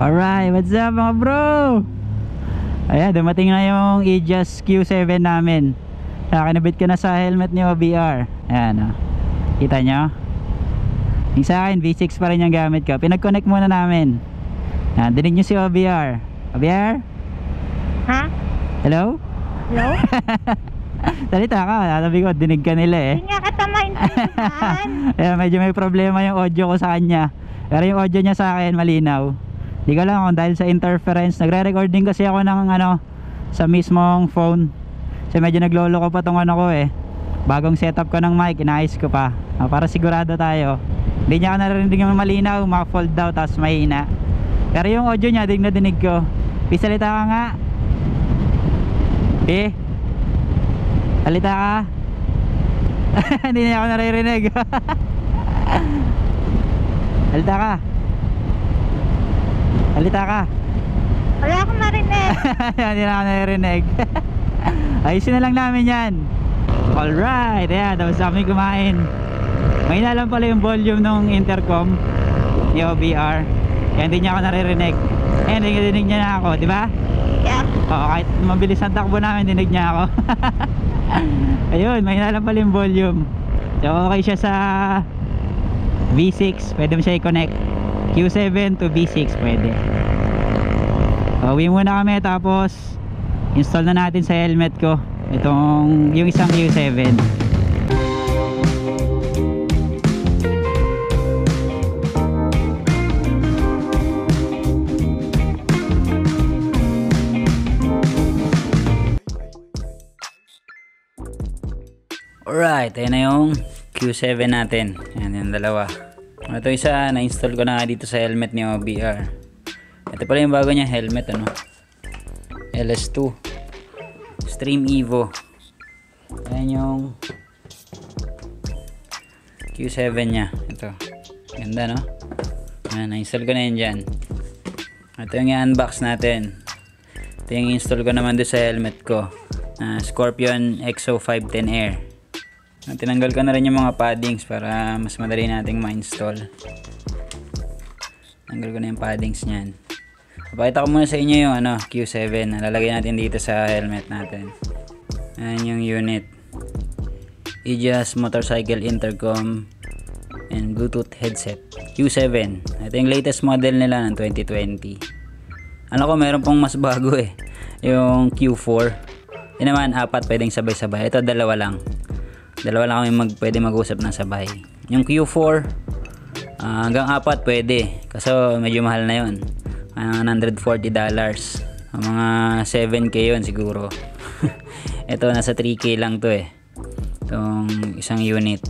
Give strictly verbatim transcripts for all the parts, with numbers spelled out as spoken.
Alright, what's up mga bro? Ayan, dumating na yung Aegis Q seven namin. Kinabit ko na sa helmet ni O B R. Ayan o, kita nyo? Yung sa akin, V six pa rin yung gamit ko. Pinag-connect muna namin. Ayan, dinig nyo si O B R. O B R? Ha? Hello? Hello? Salita ka, sabi ko, dinig ka nila eh. Hindi nga kita maintindihan. Ayan, medyo may problema yung audio ko sa kanya. Pero yung audio niya sa akin malinaw. Di ko lang kung dahil sa interference. Nagre-recording kasi ako ng ano, sa mismong phone. Kasi medyo naglolo ko pa tong ano ko eh. Bagong setup ko ng mic, inaayos ko pa ah, para sigurado tayo. Hindi niya ako narinig yung malinaw, maka-fold daw tapos mahina. Pero yung audio niya, dinig na dinig ko. Pisalita ka nga. Eh, salita ka. Hindi niya ako naririnig. Salita ka. Salita ka. Wala akong marinig. Hindi na ako naririnig. Ayusin na lang namin yan. Alright, ayan, tapos kami kumain. May na lang pala yung volume ng intercom ni O B R. Kaya hindi niya ako naririnig. Eh, hindi dinig niya na ako, di ba? Yeah. Oo, kahit mabilis ang takbo namin, dinig niya ako. Ayun, may na lang pala yung volume. So okay siya sa V six, pwede mo siya i-connect. Q seven to V six pwede. Uwi muna kami tapos install na natin sa helmet ko itong yung isang Q seven. Alright, ayan na yung Q seven natin. Ayan yung dalawa. Ito isa, na-install ko na dito sa helmet ni O B R. Ito pala yung bago niya helmet, ano, L S two Stream Evo. Ayan yung Q seven nya. Ito, ganda no. Ayan, na-install ko na yun dyan. Ito yung i-unbox natin. Ito yung install ko naman doon sa helmet ko, uh, Scorpion X O five ten Air. Tinanggal ko na rin yung mga paddings para mas madali nating ma-install. Tanggal ko na yung paddings niyan. Papakita ko muna sa inyo yung ano, Q seven. Nalalagay natin dito sa helmet natin. Ayan yung unit. Aegis Motorcycle Intercom and Bluetooth headset. Q seven. Ito yung latest model nila ng twenty twenty. Ano ko, meron pong mas bago eh. Yung Q four. Yun naman, apat pwedeng sabay-sabay. Ito, dalawa lang. Dalawa lang kami mag, pwede mag-usap ng sabay. Yung Q four, uh, hanggang apat pwede. Kaso medyo mahal na yun. Uh, one hundred forty dollars. Mga seven K yun siguro. Ito, nasa three K lang to eh. Itong isang unit.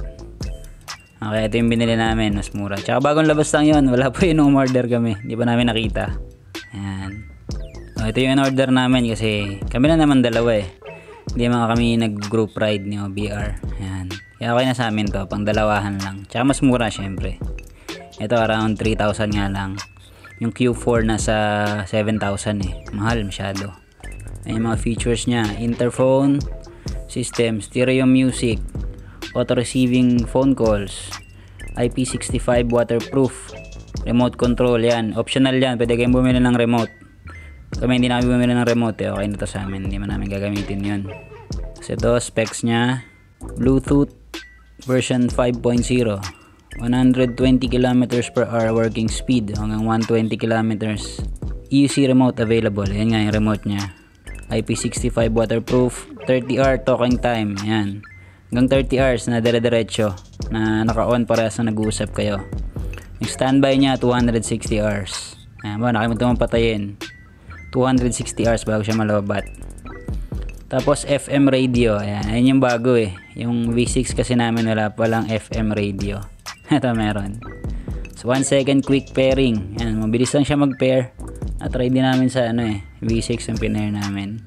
Okay, ito yung binili namin. Mas mura. Tsaka bagong labas lang yun. Wala pa yun nung order kami. Hindi pa namin nakita. Ayan. So, ito yung in-order namin kasi kami na naman dalawa eh. Hindi mga kami nag-group ride ni O B R. Ayan. Kaya okay na sa amin to. Pang dalawahan lang. Tsaka mas mura syempre. Ito around three thousand nga lang. Yung Q four nasa seven thousand eh. Mahal masyado. Ayan yung mga features nya. Interphone system. Stereo music. Auto receiving phone calls. I P sixty-five waterproof. Remote control. Yan. Optional yan. Pwede kayong bumili ng remote. Kami hindi namin bumili ng remote eh. Okay na to sa amin. Hindi man namin gagamitin yun. Kasi ito, specs nya. Bluetooth version five point oh. one hundred twenty kilometers per hour working speed. Hanggang one hundred twenty kilometers. E U C remote available. Yan nga yung remote nya. I P sixty-five waterproof. thirty hour talking time. Yan. Hanggang thirty hours na dire-diretso. Na naka-on parehas na nag-uusap kayo. Yung standby nya, two hundred sixty hours. Ayan ba, nakalimutan mong patayin. two hundred sixty hours bago siya malobat. Tapos F M radio. Ayan, ayan yung bago eh. Yung V six kasi namin wala palang F M radio. Ito meron. So one second quick pairing. Ayan, mabilis lang siya mag-pair. Na-try din namin sa ano eh, V six ang pinair namin.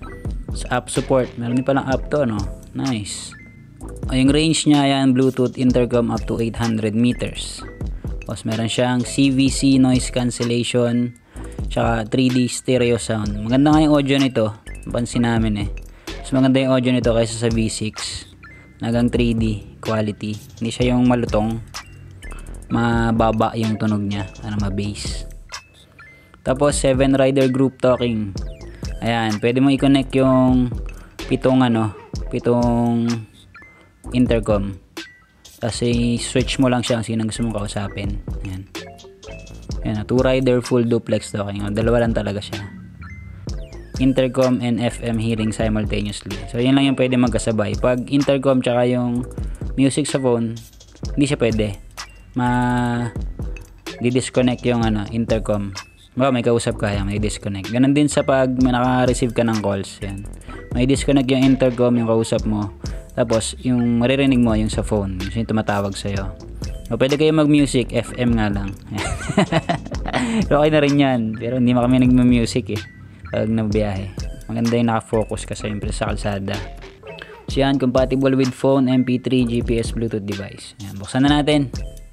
So app support. Meron din palang app to, no? Nice. O, yung range niya, ayan, Bluetooth intercom up to eight hundred meters. Tapos meron siyang C V C noise cancellation. Tsaka three D stereo sound. Maganda nga yung audio nito. Pansin namin eh. Mas maganda yung audio nito kaysa sa V six. Nagang three D quality. Hindi siya yung malutong. Mababa yung tunog niya. Para ma-bass. Tapos seven rider group talking. Ayan, pwede mo i-connect yung pitong ano, pitong intercom. Tapos i-switch mo lang siya kung sino gusto mong kausapin. Ayan. Ayan, two rider full duplex talking. O, dalawa lang talaga siya. Intercom and F M hearing simultaneously. So, yun lang yung pwede magkasabay. Pag intercom tsaka yung music sa phone, hindi siya pwede. Ma di-disconnect yung ano, intercom. Baka may kausap ka, yan, may disconnect. Ganun din sa pag may naka-receive ka ng calls. Yan. May disconnect yung intercom, yung kausap mo. Tapos, yung maririnig mo, yung sa phone. Yung tumatawag sa'yo. O, pwede kayo mag-music, F M nga lang. Pero okay na rin yan. Pero hindi mo kami nag-music eh. Pag nabiyahe. Maganda yung nakafocus ka siyempre sa kalsada. So yan, compatible with phone, M P three, G P S, Bluetooth device. Yan, buksan na natin.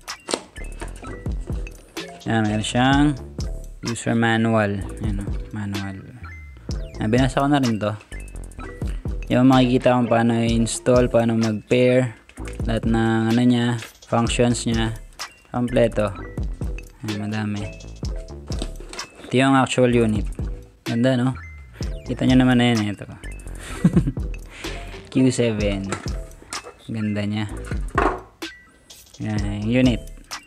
Yan, meron siyang user manual. Yan o, manual. Yan, binasa ko na rin to. Yung makikita kung paano i-install, paano mag-pair, lahat ng ano niya, functions niya, kompleto. Yan, madami. Ito yung actual unit. Ganda, no? Kita nyo naman na yan, ito. Q seven. Ganda niya. Yan, unit.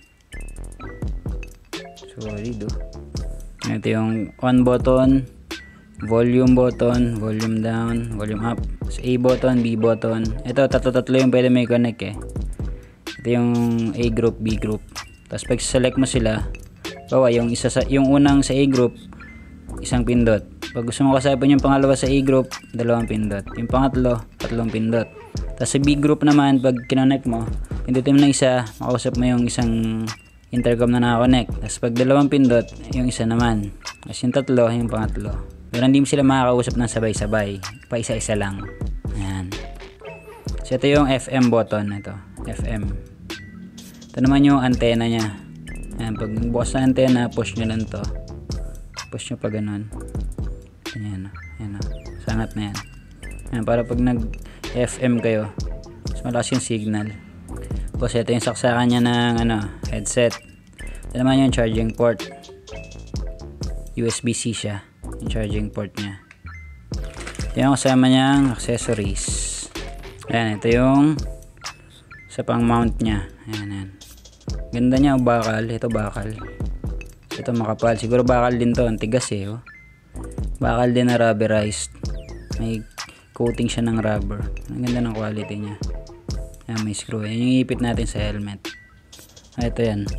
Sorry, do. Ito yung on button, volume button, volume down, volume up. So, A button, B button. Ito, tatlo-tatlo yung pwede may connect eh. Ito yung A group, B group. Tapos pag select mo sila, bawa yung isa sa yung unang sa A group, isang pindot. Pag gusto mo kasapin yung pangalawa sa A group, dalawang pindot. Yung pangatlo, tatlong pindot. Tapos sa B group naman, pag kinonect mo, pindutin mo na isa, makausap mo yung isang intercom na nakakonect. Tapos pag dalawang pindot, yung isa naman. Tapos yung tatlo, yung pangatlo. Pero hindi mo sila makakausap ng sabay-sabay. Pa isa-isa lang. Ayan. So ito yung F M button. Ito, F M. Ito naman yung antenna niya. Ayan, pag bukas na antenna, push nyo lang to. Push nyo pa ganun. Ayan, ayan, sangat na yan. Ayan, para pag nag F M kayo, mas malakas yung signal. Tapos ito yung saksakan niya ng ano, headset. Ito naman yung charging port. U S B C siya, yung charging port niya. Ito yung kasama niyang accessories. Ayan, ito yung sa pang mount niya. Ayan, ayan. Ganda niya, bakal. Ito bakal. Ito makapal. Siguro bakal din to. Ang tigas eh. Oh. Bakal din na rubberized. May coating siya ng rubber. Ang ganda ng quality niya. Ayan, may screw. Ayan yung ipit natin sa helmet. Ah, ito yan.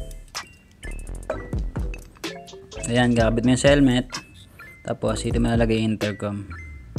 Ayan, kakabit mo yung sa helmet. Tapos, ito malalagay yung intercom.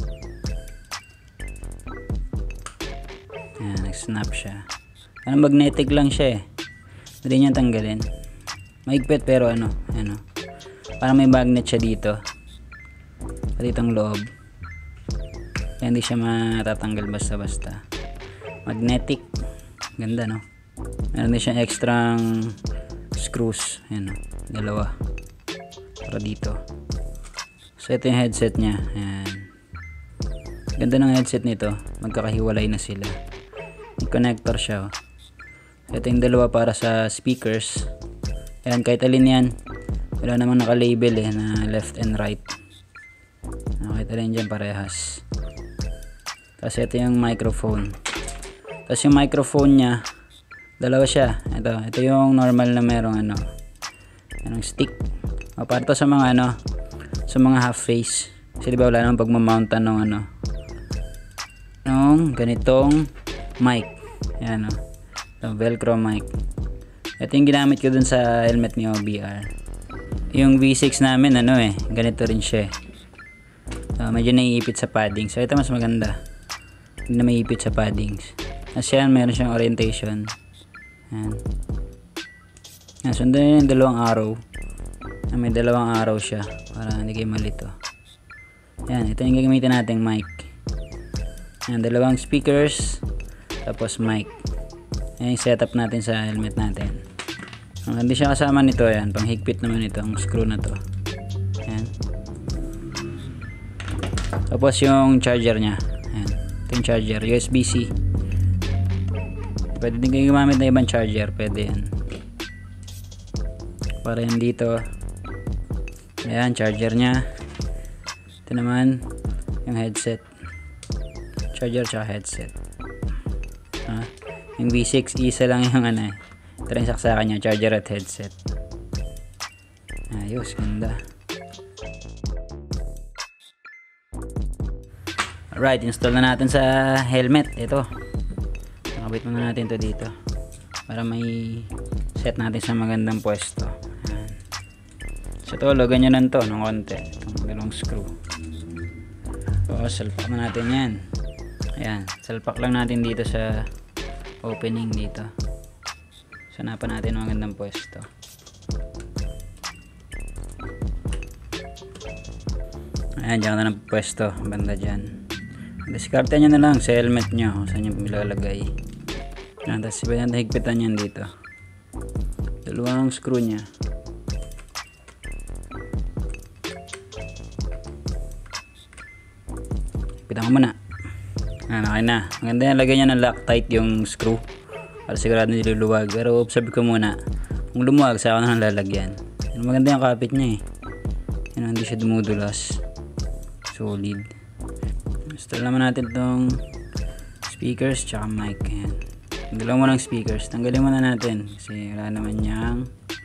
Ayan, nag-snap siya. Ano, magnetic lang siya eh. Hindi niya tanggalin. Maigpit pero ano, ano. Parang may magnet siya dito. At ditong loob. Kaya hindi siya matatanggal basta-basta. Magnetic. Ganda, no? Meron din siyang extrang screws. Ayan, no? Dalawa. Para dito. So, ito yung headset niya. Ayan. Ganda ng headset nito. Magkakahiwalay na sila. May connector siya, oh. Ito yung dalawa para sa speakers. Ayan, kahit alin yan. Wala namang naka-label eh, na left and right. Kahit alin dyan parehas. Tapos ito yung microphone. Tapos yung microphone nya, dalawa siya. Ito, ito yung normal na merong ano, merong stick. O, para to sa mga ano, sa mga half face. Kasi diba wala namang pagmamountan ng ano, nung ganitong mic. Ayan, o. Ito, velcro mic. Ito yung ginamit ko dun sa helmet ni O B R. Yung V six namin, ano eh, ganito rin siya eh. So, medyo naiipit sa padding. So, ito mas maganda. Hindi na maiipit sa paddings. Kasi yan, meron siyang orientation. Ayan. Ayan, sundan nyo yung dalawang arrow. Ayan, may dalawang arrow siya. Para hindi kayo malito. Ayan, ito yung gagamitin nating mic. Ayan, dalawang speakers. Tapos mic. Ayan yung setup natin sa helmet natin. Hindi siya kasama nito. Ayan, panghigpit naman ito. Ang screw na to. Ayan. Tapos yung charger nya. Ayan. Ito yung charger. U S B C. Pwede din kayo gumamit na ibang charger. Pwede yan. Para yan dito. Ayan, charger nya. Ito naman yung headset. Charger tsaka headset. Ah, yung V six, isa lang yung ano eh. Ito rin saksakan niya, charger at headset. Ayos, ganda. Alright, install na natin sa helmet. Ito. Nakabit muna natin to dito. Para may set natin sa magandang pwesto. Ayan. So ito, logan nyo lang to ng konti. Itong dalawang screw. So, salpak na natin yan. Ayan, salpak lang natin dito sa opening dito. Sanapan natin ng magandang pwesto. Ayan, dyan ka na ng pwesto. Banda dyan. Diskarte nyo na lang sa helmet nyo. Saan nyo ilalagay. Ayan, tapos iba natin higpitan yan dito. Dalawang screw nya. Higpitan ko muna. Ayan, okay na. Maganda yan, lagyan nyo ng Loctite yung screw para sigurado hindi luluwag. Pero observe ko muna, kung lumuwag, saka ko na lalagyan. Ayan, maganda yung kapit nya eh. Ayan, hindi siya dumudulas. Solid. Install naman natin itong speakers tsaka mic. Ayan. Tanggalin mo ng speakers. Tanggalin mo na natin kasi wala naman niyang,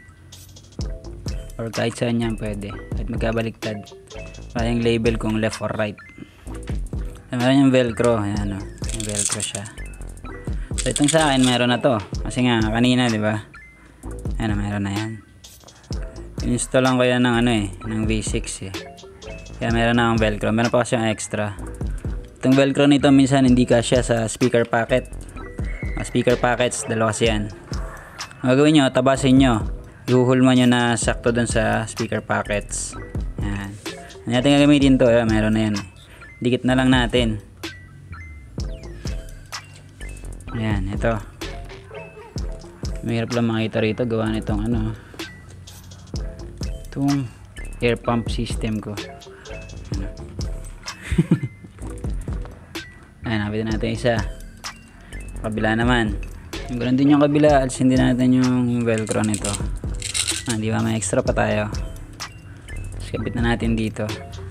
or kahit saan yan pwede. Kahit magkabaliktad. Wala yung label kung left or right. Meron yung velcro. Ayan o. Yung velcro siya. So itong sa akin meron na to. Kasi nga kanina diba. Ayan o, meron na yan. Install lang ko yan ng ano eh. Ng V six eh. Kaya meron na akong velcro. Meron pa kasi yung extra. Itong velcro nito minsan hindi kasya sa speaker packet. Mga speaker packets, dalawa kasi yan. Ang gagawin nyo, tabasin nyo. Ihuhulma nyo na sakto dun sa speaker packets. Yan. Ano natin gagamitin to? Ayan, meron na yan. Dikit na lang natin. Ayan, ito. Mahirap lang makita rito. Gawa nitong ano. Itong air pump system ko. Ano. Ayan, napitin natin isa. Kabila naman. Yung ganoon din yung kabila. Alisin din natin yung velcro nito. Ah, di ba? May extra pa tayo. Tapos kapit na natin dito.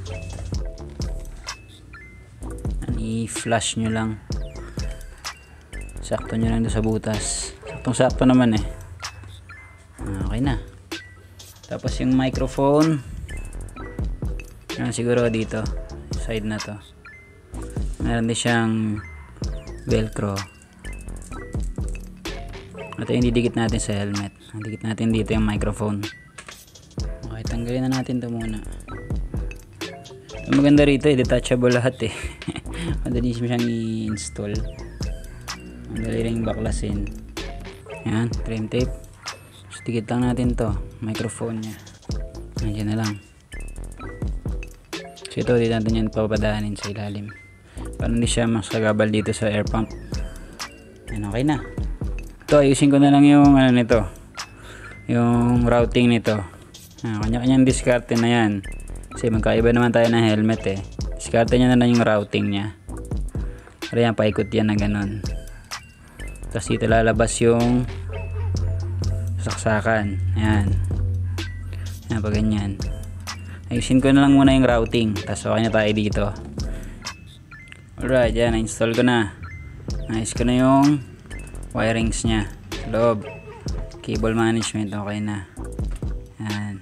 I-flush nyo lang. Sakto nyo lang doon sa butas. Saktong sakto naman eh. Ah, okay na. Tapos yung microphone. Yan siguro dito. Side na to. Meron din siyang velcro. Ito yung didikit natin sa helmet. Didikit natin dito yung microphone. Okay, tanggalin na natin ito muna. Ang maganda rito eh, detachable lahat eh. Madali siyang i-install. Madali rin baklasin. Yan, trim tape. So, dikit lang natin to microphone nya. Nandiyan na lang. So ito, dito natin yan papadaanin sa ilalim. Para hindi siya masagabal dito sa air pump. Yan, okay na. Ito, ayusin ko na lang yung ano nito, yung routing nito. Ah, kanya-kanyang diskarte na yan kasi magkaiba naman tayo ng helmet eh. Diskarte nya na lang yung routing nya. Kaya yan, paikot yan na ganun. Tapos dito lalabas yung saksakan. Ayan. Ayan, pag ganyan. Ayusin ko na lang muna yung routing. Tapos okay na tayo dito. Alright, yan, na-install ko na. Ayos ko na yung wirings nya loob. Cable management, okay na. Yan.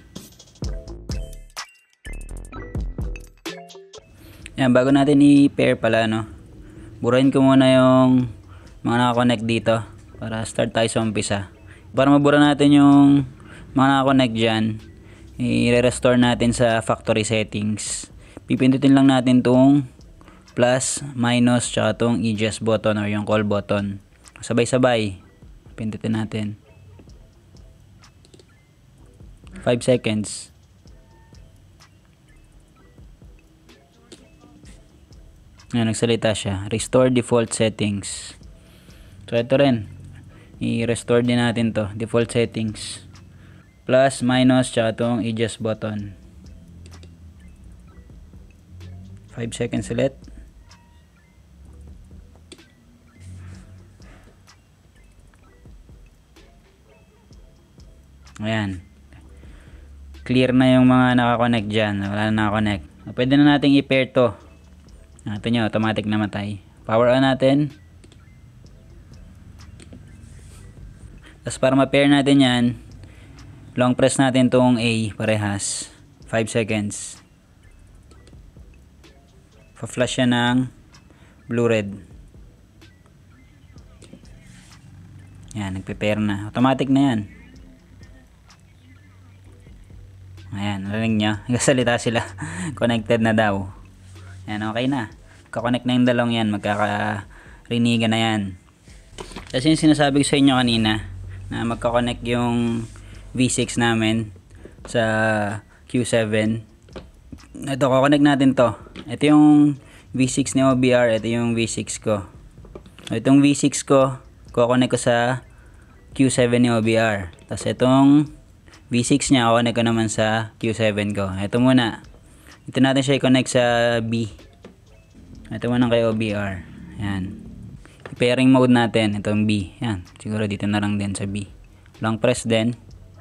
Yan, bago natin i-pair pala, no, burahin ko muna yung mga nakakonect dito para start tayo sa umpisa. Para mabura natin yung mga nakakonect dyan, i-restore natin sa factory settings. Pipindutin lang natin tong plus, minus, tsaka tong adjust button or yung call button. Sabay-sabay. Pindutin natin. five seconds. Ayan, nagsalita siya. Restore default settings. So, ito rin. I-restore din natin to. Default settings. Plus, minus, tsaka tong adjust button. five seconds ulit. Ayan. clear na yung mga nakakonect dyan. Wala na nakakonect. Pwede na natin i-pair to. Ito nyo, automatic namatay. Power on natin. Tapos para ma-pair natin yan, long press natin tong A parehas. five seconds. Pa-flash siya ng blue-red. Yan, nagpe-pair na. Automatic na yan. Ayan, narinig nyo. Nagsasalita sila. Connected na daw. Ayan, okay na. Kakonect na yung dalawang yan. Magkakarinigan na yan. Kasi yung sinasabi ko sa inyo kanina, na magkakonect yung V six namin sa Q seven. Ito, kakonect natin to. Ito yung V six ni O B R. Ito yung V six ko. Itong V six ko, kakonect ko sa Q seven ni O B R. Tapos itong V six niya, connect ko naman sa Q seven ko. Ito muna. Ito natin siya i-connect sa B. Ito muna kay O B R. Ayan. I-pairing mode natin. Itong B. Ayan. Siguro dito na lang din sa B. Long press din.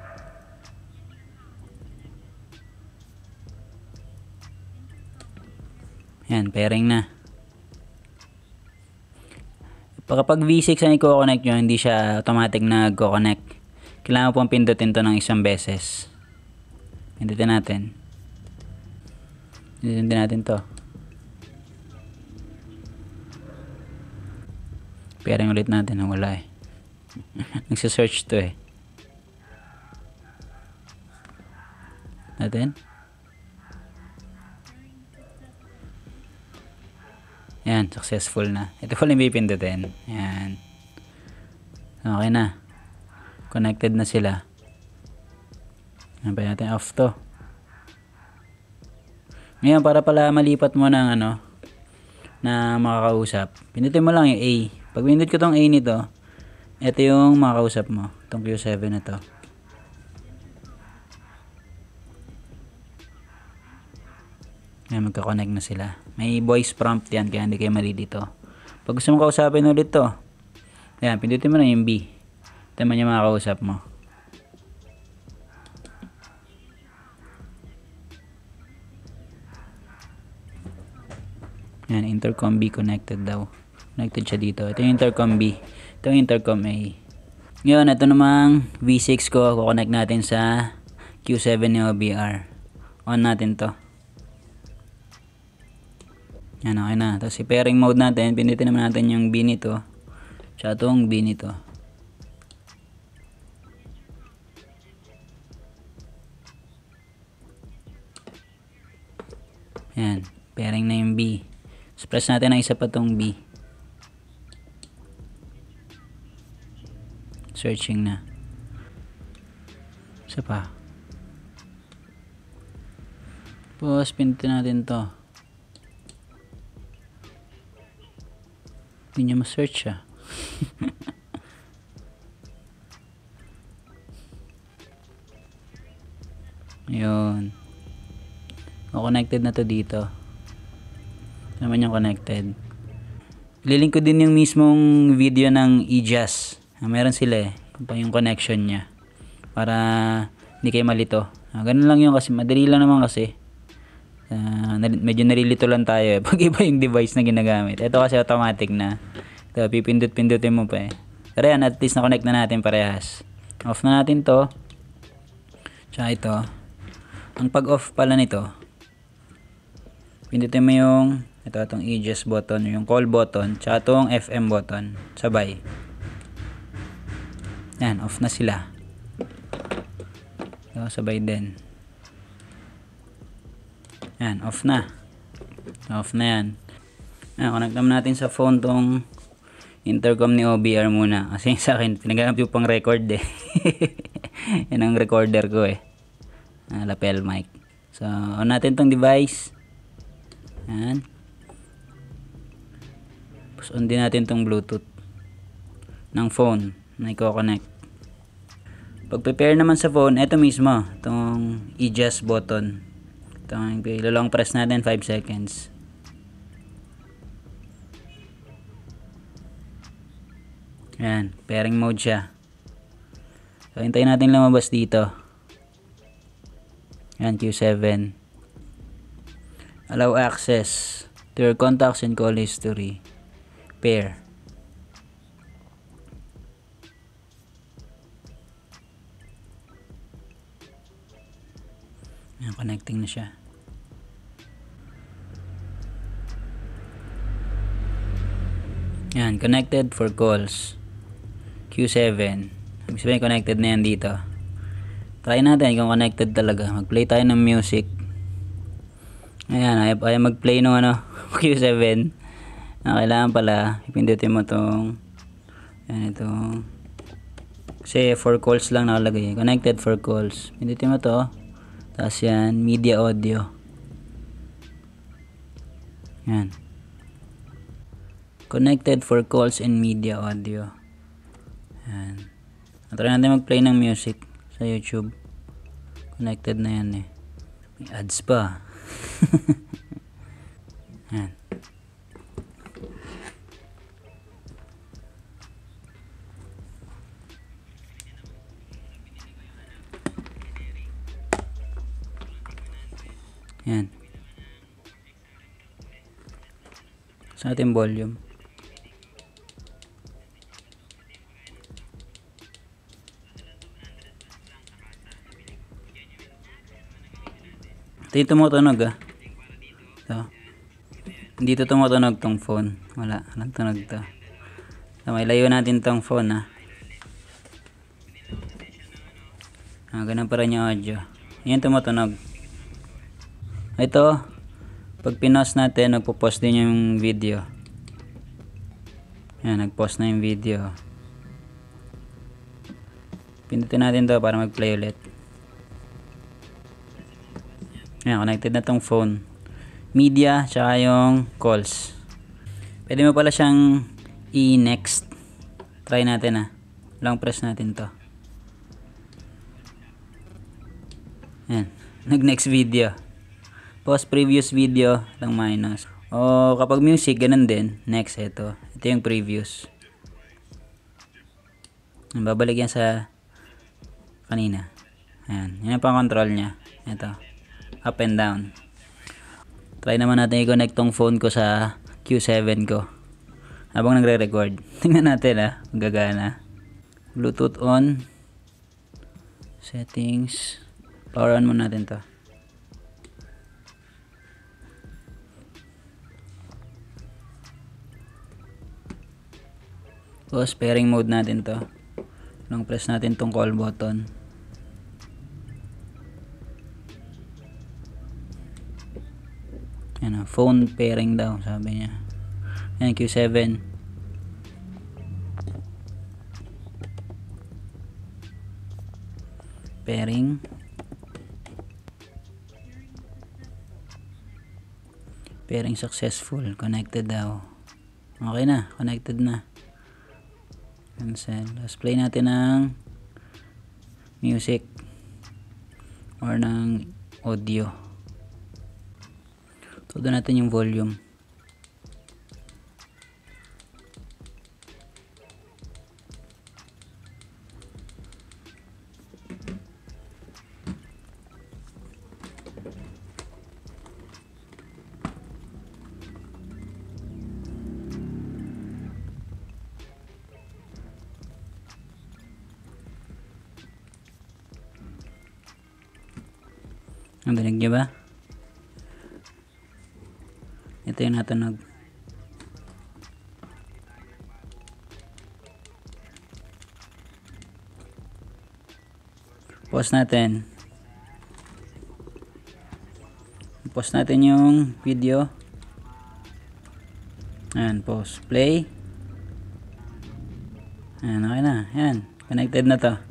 Ayan. Pairing na. Kapag V six ang i-connect nyo, hindi siya automatic na nag-connect. Kailangan pong pindutin to ng isang beses. Pindutin natin. Pindutin natin to. Pairing ulit natin. Wala eh. Nagsisearch to eh. Natin. Yan. Successful na. Ito pala yung pipindutin. Yan. Okay na. Connected na sila. Nampay natin off to. Ngayon, para pala malipat mo ng ano, na makakausap, pindutin mo lang yung A. Pag pinindot ko tong A nito, ito yung makakausap mo. Itong Q seven na to. Ngayon, magka-connect na sila. May voice prompt yan, kaya hindi kayo malilito. Pag gusto mo kausapin ulit to, yan, pindutin mo lang yung B. Ito man yung makakausap mo. Yan, intercom B connected daw. Connected siya dito. Ito yung intercom B. Ito yung intercom A. Ngayon, ito namang V six ko. Kukonect natin sa Q seven ni O B R. On natin to. Yan, okay na. Tapos i-pairing mode natin. Pindutin naman natin yung B nito. Tsaka itong B nito. Yan, pairing na yung B. So, press natin ang isa pa tong B. Searching na. Isa pa. Tapos, pindutin natin to. Hindi niya ma-search siya. Ayun. O, connected na to dito. Ito naman yung connected. Ililink ko din yung mismong video ng E J A S. Ah, meron sila eh. Pa yung connection niya. Para hindi kayo malito. Ah, ganun lang yun kasi. Madali lang naman kasi. Uh, medyo narilito lang tayo eh. Pag iba yung device na ginagamit. Ito kasi automatic na. Ito, pipindut-pindutin mo pa eh. Pero yan, at least na-connect na natin parehas. Off na natin to. Tsaka ito. Ang pag-off pala nito, pindutin mo yung ito, itong E J A S button, yung call button, tsaka itong F M button. Sabay. Yan, off na sila. So, sabay din. Yan, off na. Off na yan. Yan, connect naman natin sa phone tong intercom ni O B R muna. Kasi sa akin, pinagamit yung pang record eh. Yan ang recorder ko eh. Uh, lapel mic. So, on natin tong device. Yan. Tapos on din natin tong Bluetooth ng phone na i-connect. Pag prepare naman sa phone, ito mismo, itong E J A S button. Itong ilolong press natin five seconds. Yan, pairing mode siya. So, hintayin natin lumabas dito. Yan, Q seven. Allow access to your contacts and call history. Pair. Yan, connecting na siya. Yan, connected for calls. Q seven. Ibig sabihin connected na yan dito. Try natin kung connected talaga. Mag-play tayo ng music. Ayan, ayaw, ayaw mag-play ng ano, Q seven. Na kailangan pala, ipindutin mo itong, yan itong, kasi for calls lang nakalagay. Connected for calls. Pindutin mo to. Tapos yan, media audio. Yan. Connected for calls and media audio. Yan. Try natin mag-play ng music sa YouTube. Connected na yan eh. May ads pa. Yan. Yan. Sa ating volume. Dito tumutunog ah. Ito. Dito tumutunog tong phone. Wala. Walang tunog to. So, may layo natin tong phone ah. Ah, ganun pa rin yung audio. Yan tumutunog. Ito. Pag pinost natin, nagpo-post din yung video. Yan, nag-post na yung video. Pindutin natin to para mag-play ulit. Ayan, connected na tong phone. Media, tsaka yung calls. Pwede mo pala siyang i-next. Try natin ah. Long press natin to. Ayan, nag-next video. Pause previous video, lang minus. O kapag music, ganun din. Next, ito. Ito yung previous. Babalik yan sa kanina. Ayan, yan ang pang-control niya. Ito. Up and down. Try naman natin i-connect tong phone ko sa Q seven ko habang nagre-record. Tingnan natin ah, gagana. Bluetooth on. Settings. Power on muna natin to. Tapos pairing mode natin to. Long press natin tong call button. Yan, phone pairing daw sabi niya. Yan, Q seven. Pairing. Pairing successful. Connected daw. Okay na, connected na. Cancel. Let's play natin ng music or ng audio. Todo natin yung volume. Ang dinig niyo ba? Ito yung natunog. Pause natin. Pause natin yung video. Ayan, pause. Play. Ayan, okay na. Ayan, connected na to.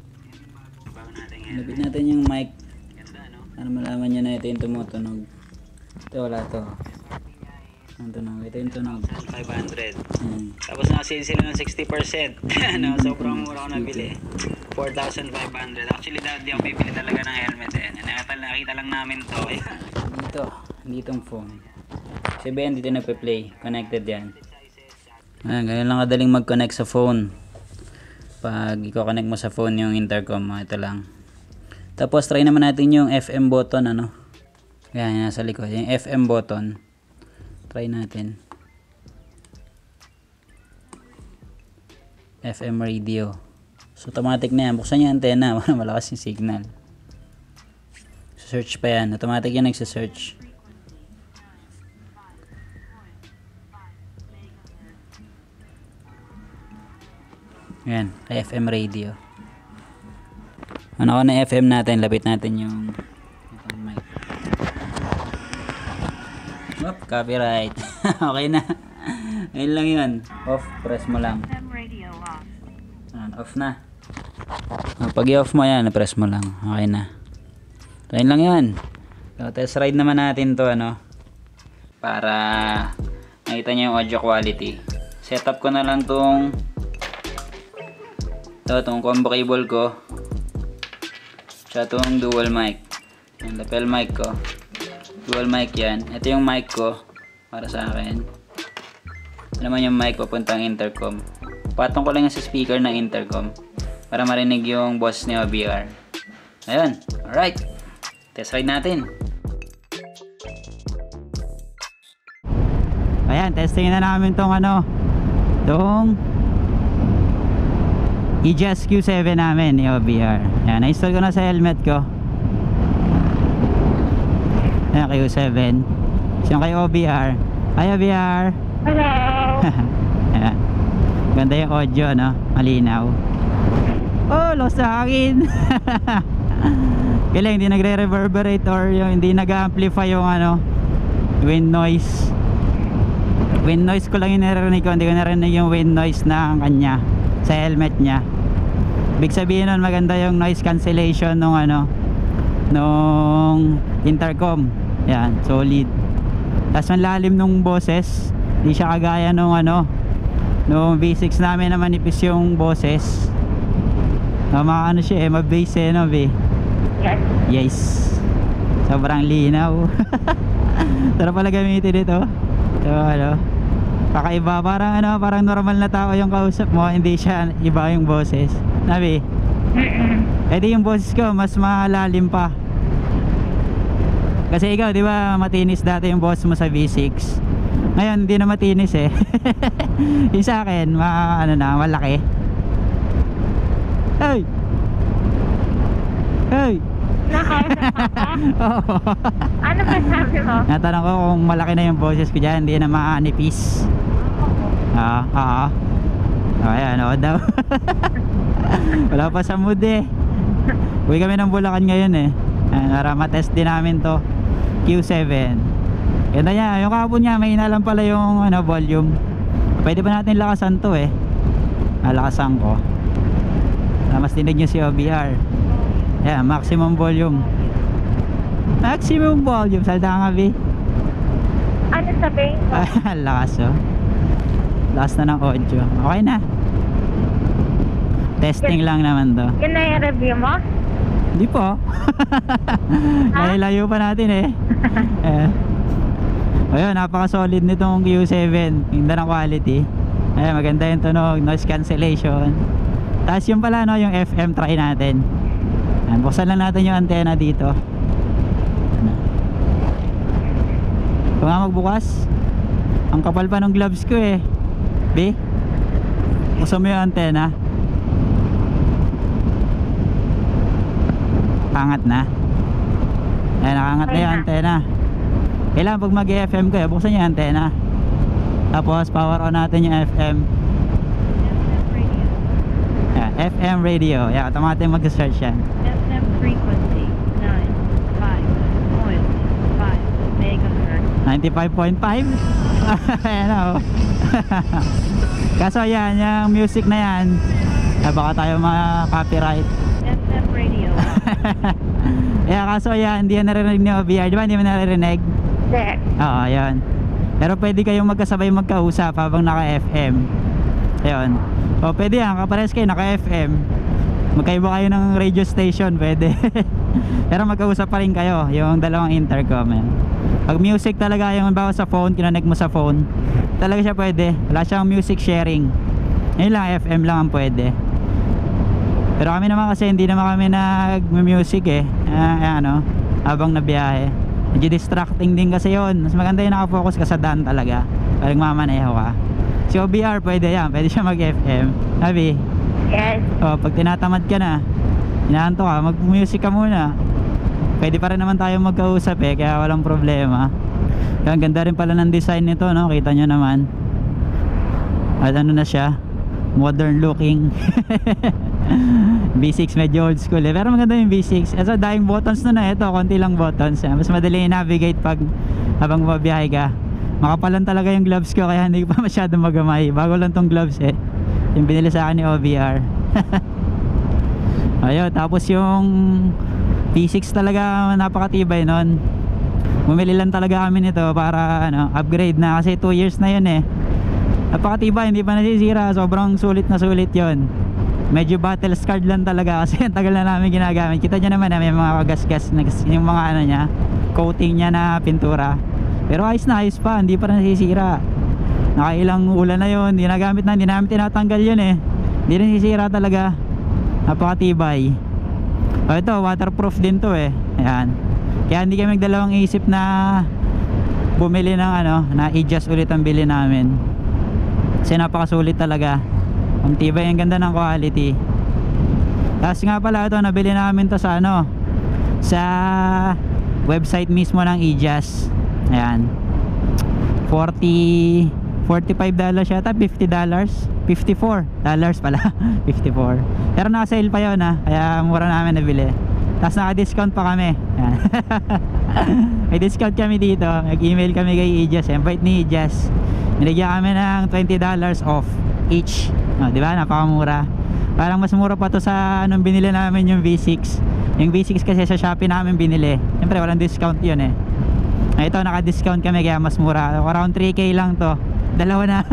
Lapit natin yung mic para malaman nyo na ito yung tumutunog. Ito, wala to. Ang tunog. Ito yung tunog. five hundred. Hmm. Tapos naka-sale sila ng sixty percent. No, sobrang mura ko nabili. four thousand five hundred. Actually, dati ako bibili talaga ng helmet eh. Nakita, nakita lang namin to. Dito. Ditong phone. Si Ben dito nagpe-play. Connected yan. Ayan, ganyan lang kadaling mag-connect sa phone. Pag i-connect mo sa phone yung intercom mo, ito lang. Tapos try naman natin yung F M button, ano. Yan, nasa likod. Yung F M button. Try natin. F M radio. So automatic na yan. Buksan yung antenna para malakas yung signal. Search pa yan. Automatic yan nagsa-search. Yan, F M radio. Ano ko na F M natin, lapit natin yung itong mic. Oop, copyright. Okay na. Ayun lang yun. Off, press mo lang. Ayan, off na. Pag i-off mo yan, press mo lang. Okay na. So, ayun lang yan. So, test ride naman natin to, ano, para makita nyo yung audio quality. Setup ko na lang tong ito, itong combo cable ko. Tsaka itong dual mic. Yung lapel mic ko. Dual mic yan. Ito yung mic ko para sa akin. Ano man yung mic papuntang intercom. Patong ko lang sa speaker ng intercom para marinig yung boss ni O B R. Ayun. Alright. Test ride natin. Ayan, testing na namin tong ano, tong E J S Q seven namin ni O B R. Ayan, na-install ko na sa helmet ko. Ayan, Q seven. Siya kay O B R. Hi O B R. Hello. Ayan. Ganda yung audio, no? Malinaw. Oh, lost sa hangin. Kailan hindi nagre-reverberate or yung hindi nag-amplify yung ano, wind noise. Wind noise ko lang yung narinig ko. Hindi ko narinig yung wind noise ng kanya sa helmet niya. Ibig sabihin nun, maganda yung noise cancellation nung ano, nung intercom. Yan, solid. Tapos ang lalim nung boses. Hindi siya kagaya nung ano, nung V six namin na manipis yung boses. No, mga ano siya eh, ma-bass eh, no, B? Yes. Yes. Sobrang linaw. Sarap pala gamitin ito. So, ano, kakaiba, parang ano, parang normal na tao yung kausap mo, hindi siya iba yung boses. Nabi? Eh di yung boses ko mas malalim pa. Kasi ikaw, di ba, matinis dati yung boss mo sa V six. Ngayon, hindi na matinis eh. Yung sa akin, ma, ano na, malaki. Hey! Hey! Nakausap ako? Oo. Ano ba sabi mo? Natanong ko kung malaki na yung boses ko dyan, hindi na maanipis. Oo, oo. O, ayan, oo daw. Wala pa sa mood eh. Uwi kami ng Bulacan ngayon eh. Ayan, para matest din namin to Q seven. Ganda niya, yung kahapon niya may inalam pala yung ano, volume. Pwede pa natin lakasan to eh. Nalakasan ko. Mas dinig nyo si O B R. Ayan, maximum volume. Maximum volume. Salda nga, B. Ano sabihin ko? Lakas oh. Lakas na ng audio. Okay na. Testing lang naman to. Yun na yung review mo? Hindi po. Layo pa natin eh. Eh. Ayun, napaka solid nitong Q seven. Ganda ng quality. Ayun, maganda yung tunog, noise cancellation. Tapos yung pala no, yung F M try natin. Ayan, buksan lang natin yung antenna dito. Ano? Kung nga magbukas, ang kapal pa ng gloves ko eh. B, buksan mo yung antenna. Angat na. Ayan, nakangat na yung antenna. Kailangan pag mag-F M ko eh, buksan yung antenna. Tapos power on natin yung F M. Yeah, F M radio. Yeah, automatic mag-search yan. F M frequency ninety-five point five megahertz. ninety-five point five? Ayan o. Kaso yan, yung music na yan, ah, baka tayo ma-copyright. F M radio. Yeah, kaso yan, hindi yan narinig ni O B R. Di ba hindi mo naririnig? Hindi. Oo, yun. Pero pwede kayong magkasabay magkausap habang naka-F M. Ayun. O pwede yan, kapares kayo naka-F M. Magkaiba kayo ng radio station, pwede. Pero magkausap pa rin kayo, yung dalawang intercom. Yan. Pag music talaga, yung bawa sa phone, kinonect mo sa phone, talaga siya pwede. Wala siyang music sharing. Ayun lang, F M lang ang pwede. Pero kami naman kasi hindi naman kami nag-music eh. Uh, ano, habang nabiyahe. Medyo distracting din kasi yon. Mas maganda yung nakafocus ka sa daan talaga. Parang mamaneho ka. Si O B R pwede yan. Pwede siya mag-F M. Sabi, Yes. oh, pag tinatamad ka na, inaanto ka, mag-music ka muna. Pwede pa rin naman tayo magkausap eh. Kaya walang problema. Kaya ang ganda rin pala ng design nito, no? Kita nyo naman. At ano na siya, modern looking. V six medyo old school eh, pero maganda yung V six. Ito dahing buttons na na, ito konti lang buttons eh. Mas madali i-navigate pag habang bumabiyahe ka. Makapalan talaga yung gloves ko kaya hindi pa masyadong magamay. Bago lang tong gloves eh, yung binili sa akin ni O B R. Ayun, tapos yung V six talaga napakatibay nun. Bumili lang talaga kami nito para ano, upgrade na kasi two years na yun eh. Napakatibay, hindi pa nasisira, sobrang sulit na sulit yon. Medyo battle scarred lang talaga kasi ang tagal na namin ginagamit. Kita nyo naman na may mga gas-gas, yung mga ano niya, coating niya na pintura. Pero ayos na ayos pa, hindi pa nasisira. Nakailang ulan na yun, hindi nagamit na, hindi namin tinatanggal yun eh. Hindi nasisira talaga. Napakatibay. O ito, waterproof din to eh. Ayan. Kaya hindi kami nagdalawang isip na bumili ng ano, na i-adjust ulit ang bili namin. Kasi napakasulit talaga. Ang tibay, ang ganda ng quality. Tapos nga pala ito, nabili namin to sa ano, sa website mismo ng I-Jazz. Ayan, forty, forty-five dollars yata, fifty dollars, fifty-four dollars pala. fifty-four. Pero naka-sale pa yun ha, kaya mura namin nabili. Tapos naka-discount pa kami. Ayan. May discount kami dito. Nag-email kami kay I-Jazz. Invite ni I-Jazz. Binigyan kami ng twenty dollars off each. Oh, di ba? Napakamura. Parang mas mura pa to sa anong binili namin yung V six. Yung V six kasi sa Shopee namin binili. Siyempre walang discount yun eh. Ito naka-discount kami kaya mas mura. Around three K lang to. Dalawa na.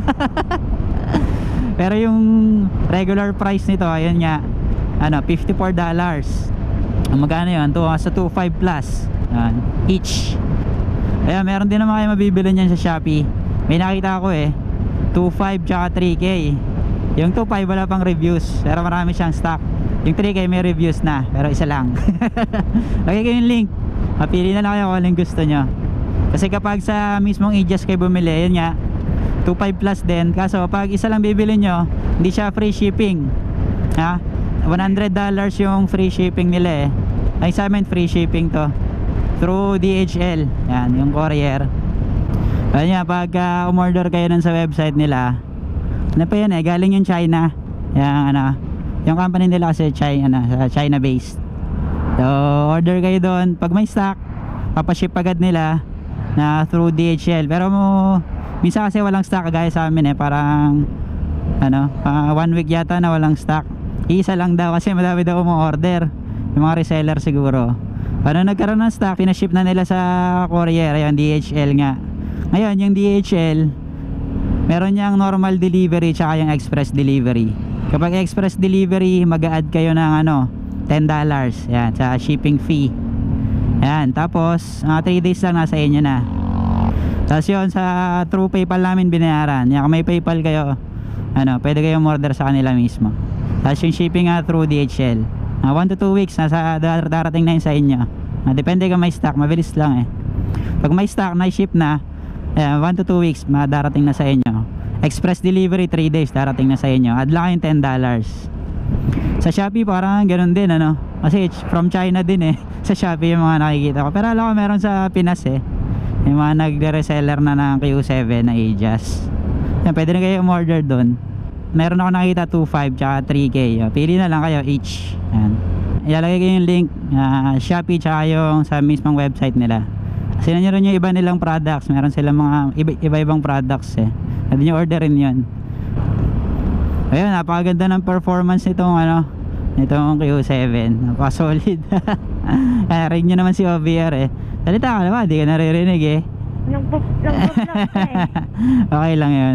Pero yung regular price nito, ayun nga, ano, fifty-four dollars. Ang magkano yun? To, sa two five plus. Ayan, each. Kaya meron din naman kayo mabibili niyan sa Shopee. May nakita ako eh, two five tsaka three K. Yung two five wala pang reviews, pero marami siyang stock. Yung three K may reviews na, pero isa lang. Lagay ko yung link, mapili na lang kayo kung anong gusto nyo. Kasi kapag sa mismong I-Jazz kayo bumili, yun nga, two five plus din. Kaso pag isa lang bibili nyo, hindi siya free shipping ha? one hundred dollars yung free shipping nila eh. Ay sa amin free shipping to through D H L. Yan, yung courier. Ayun nga, pag uh, umorder kayo nun sa website nila, ano pa yan eh, galing yung China. Yung ano, yung company nila kasi China, China based. So order kayo doon, pag may stock papaship agad nila na through D H L. Pero mo minsan kasi walang stock, kagaya sa amin eh, parang ano, uh, one week yata na walang stock. Isa lang daw kasi madami daw umu-order, yung mga reseller siguro. Paano nagkaroon ng stock, pinaship na nila sa courier, ayun, D H L nga. Ngayon yung D H L meron niyang normal delivery tsaka yung express delivery. Kapag express delivery, mag-a-add kayo ng ano, ten dollars yan, sa shipping fee. Yan, tapos mga uh, three days lang nasa inyo na. Tapos yun, sa through PayPal namin binayaran. Yan, kung may PayPal kayo, ano, pwede kayong order sa kanila mismo. Tapos yung shipping nga uh, through D H L, uh, one to two weeks nasa dar darating na yun sa inyo. Uh, depende kung may stock, mabilis lang eh. Pag may stock, na-ship na, uh, one to two weeks madarating na sa inyo. Express delivery, three days darating na sa inyo. Add lang yung ten dollars. Sa Shopee parang ganun din ano, kasi from China din eh. Sa Shopee yung mga nakikita ko, pero alam ko meron sa Pinas eh, yung mga nagre-reseller na ng Q seven na I-Jazz. Yan, pwede na kayo umorder doon. Meron ako nakikita two five tsaka three K. Pili na lang kayo each. Yan, ilalagay ko yung link, uh, Shopee tsaka yung sa mismong website nila. Kasi na nyo rin yung iba nilang products. Meron silang mga iba-ibang products eh. Pwede nyo orderin yun. Ayun, napakaganda ng performance nitong ano, nitong Q seven. Napaka-solid. Kaya ring nyo naman si O B R eh. Salita ka naman, di ka naririnig eh. Nagbublog ka eh. Okay lang yun.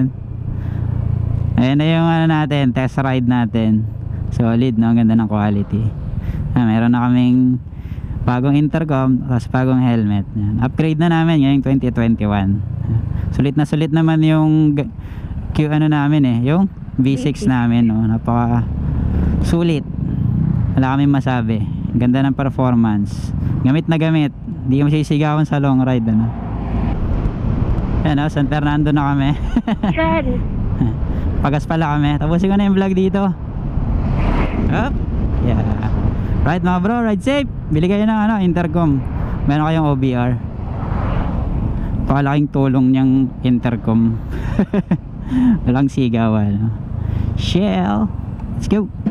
Ayun na yung ano natin, test ride natin. Solid, no? Ang ganda ng quality. Ah, meron na kaming bagong intercom, tapos bagong helmet. Yan. Upgrade na namin ngayong twenty twenty-one. Sulit na sulit naman yung Q ano namin eh, yung V six namin, no? Napaka sulit. wala kaming masabi. Ganda ng performance. Gamit na gamit. Hindi ka masisigawan sa long ride, ano. Yan o, San Fernando na kami. Good. Pagas pala kami. Tapusin ko na yung vlog dito. Up. Yeah. Right mga bro, ride safe. Bili kayo ng ano, intercom. Meron kayong O B R. Pakalaking tulong niyang intercom. Walang sigawan. Shell. Let's go.